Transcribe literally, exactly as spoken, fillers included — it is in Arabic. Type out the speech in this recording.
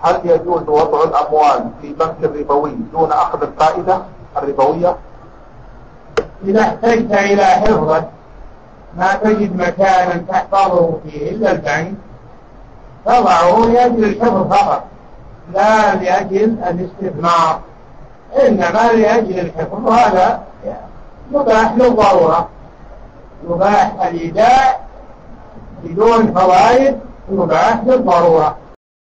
هل يجوز وضع الأموال في بنك الربوي دون أخذ الفائدة الربوية؟ إذا احتجت إلى حفظه ما تجد مكانا تحفظه فيه إلا البنك تضعه لأجل الحفظ فقط، لا لأجل الاستثمار، إنما لأجل الحفظ. هذا يباح للضرورة، يباح الإيداع بدون فوائد، يباح للضرورة.